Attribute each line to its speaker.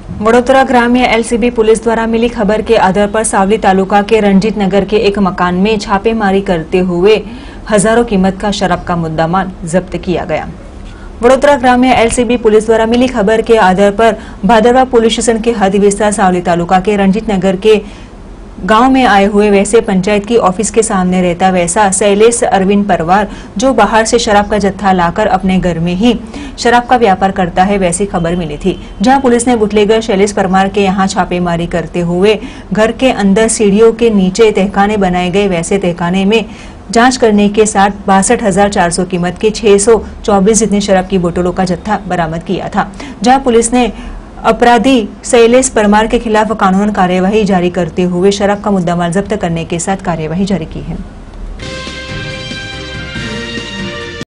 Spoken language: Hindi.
Speaker 1: वडोदरा ग्राम्य एलसीबी पुलिस द्वारा मिली खबर के आधार पर सावली तालुका के रंजीत नगर के एक मकान में छापेमारी करते हुए हजारों कीमत का शराब का मुद्दामाल जब्त किया गया। वडोदरा ग्राम्य एलसीबी पुलिस द्वारा मिली खबर के आधार पर भादरवा पुलिस स्टेशन के हद विस्तार सावली तालुका के रंजीत नगर के गांव में आए हुए वैसे पंचायत की ऑफिस के सामने रहता वैसा शैलेश अरविंद परवार, जो बाहर से शराब का जत्था लाकर अपने घर में ही शराब का व्यापार करता है, वैसी खबर मिली थी। जहां पुलिस ने बुटलेगर शैलेश परमार के यहां छापेमारी करते हुए घर के अंदर सीढ़ियों के नीचे तहखाने बनाए गए, वैसे तहखाने में जांच करने के साथ 62,400 कीमत के 624 जितनी शराब की बोतलों का जत्था बरामद किया था। जहां पुलिस ने अपराधी शैलेश परमार के खिलाफ कानूनन कार्यवाही जारी करते हुए शराब का मुद्दामाल जब्त करने के साथ कार्यवाही जारी की है।